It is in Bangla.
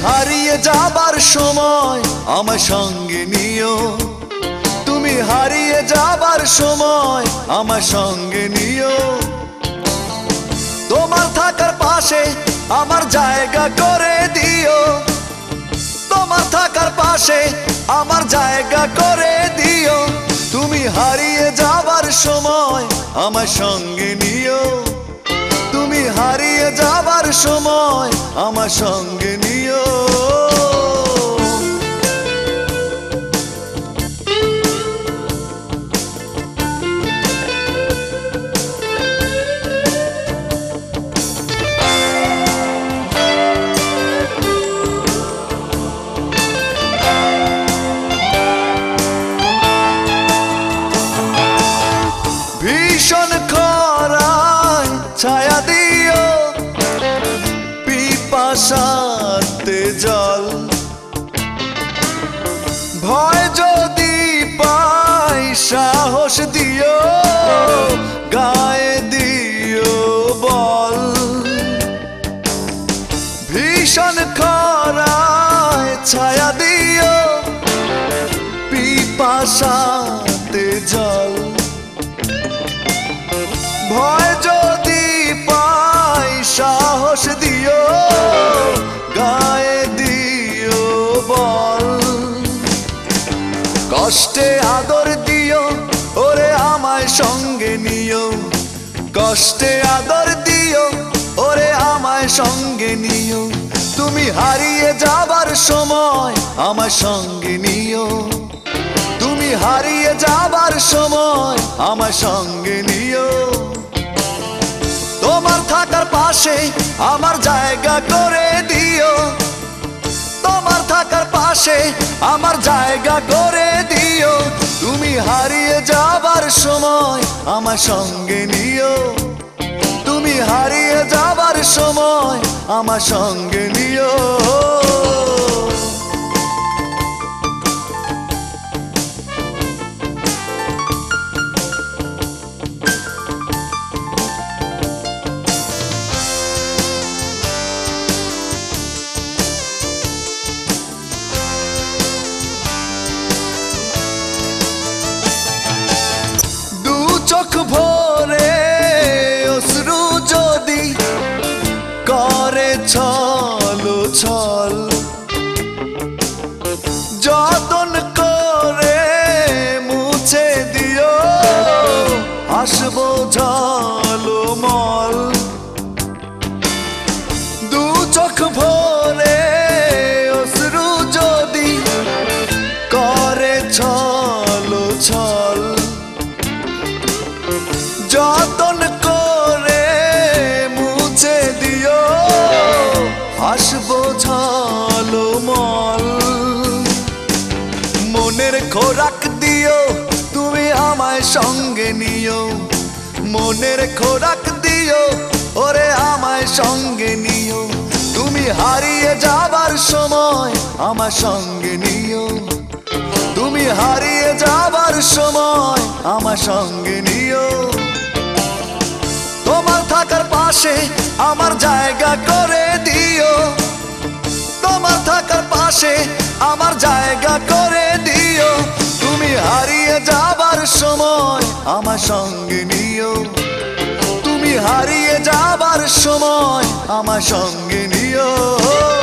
হারিয়ে যাবার সময় আমার সঙ্গে নিও, তুমি হারিয়ে যাবার সময় আমার সঙ্গে নিও। তোমার থাকার পাশে আমার জায়গা করে দিও, তোমার থাকার পাশে আমার জায়গা করে দিও। তুমি হারিয়ে যাবার সময় আমার সঙ্গে নিও, তুমি হারিয়ে যাবার সময় আমার সঙ্গে নিও। ভীষণ খরায় ছায়া দিও, পিপাসাতে জল। ভয় যদি পাই সাহস দিও, গায়ে দিও বল। ভীষণ খরায় ছায়া দিও, পিপাসাতে জল। ভয় যদি পাই সাহস দিও, গায়ে দিও বল। কষ্টে আদর দিও, ওরে আমায় সঙ্গে নিও। কষ্টে আদর দিও, ওরে আমায় সঙ্গে নিও। তুমি হারিয়ে যাবার সময় আমার সঙ্গে নিও, তুমি হারিয়ে যাবার সময় আমার সঙ্গে নিও। তোমার থাকার পাশে আমার জায়গা করে দিও, তোমার থাকার পাশে আমার জায়গা করে দিও। তুমি হারিয়ে যাবার সময় আমার সঙ্গে নিও, তুমি হারিয়ে যাবার সময় আমার সঙ্গে নিও। চোখ ভরে অশ্রু যদি করে ছল ছল, যতন করে মুছে দিও আসবো ঝলমল। দু চোখ ভরে অশ্রু যদি করে ছল ছল, যতন করে মুছে দিও হাসবো ঝলমল। মনের খোরাক দিও, তুমি আমায় সঙ্গে নিও। মনের খোরাক দিও, ওরে আমায় সঙ্গে নিও। তুমি হারিয়ে যাবার সময় আমার সঙ্গে নিও, তুমি হারিয়ে যাবার সময় আমার সঙ্গে নিও। তোমার থাকার পাশে আমার জায়গা করে দিও, তোমার থাকার পাশে আমার জায়গা করে দিও। তুমি হারিয়ে যাবার সময় আমার সঙ্গে নিও, তুমি হারিয়ে যাবার সময় আমার সঙ্গে নিও।